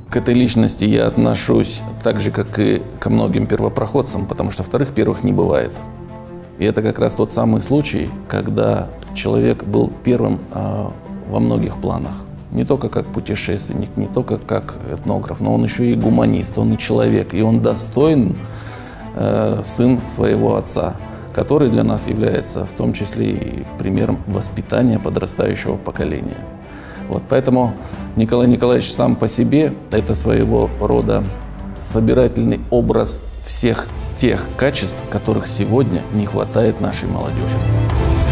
К этой личности я отношусь так же, как и ко многим первопроходцам, потому что вторых первых не бывает. И это как раз тот самый случай, когда человек был первым во многих планах. Не только как путешественник, не только как этнограф, но он еще и гуманист, он и человек, и он достоин сын своего отца, который для нас является в том числе и примером воспитания подрастающего поколения. Вот, поэтому Николай Николаевич сам по себе – это своего рода собирательный образ всех тех качеств, которых сегодня не хватает нашей молодежи.